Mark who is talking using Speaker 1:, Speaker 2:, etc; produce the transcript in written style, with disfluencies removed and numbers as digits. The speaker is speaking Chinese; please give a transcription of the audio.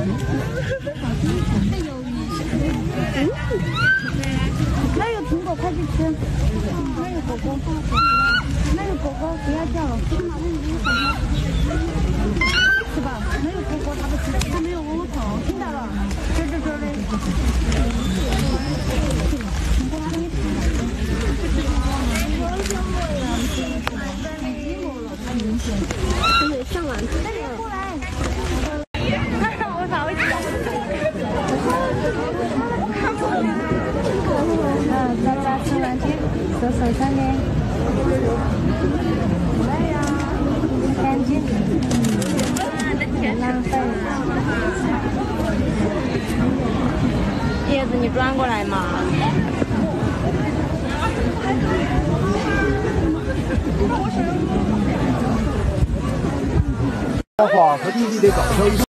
Speaker 1: 那有苹果，快去吃。那有果果，那有果果，不要叫了。是吧？没有果果，他不吃，他没有窝窝头，听到了？这的。上完。那你过来。我咋会讲？大家吃完去，手上面。来呀，赶紧。浪费。叶子，你转过来嘛。
Speaker 2: 花和弟弟的搞笑。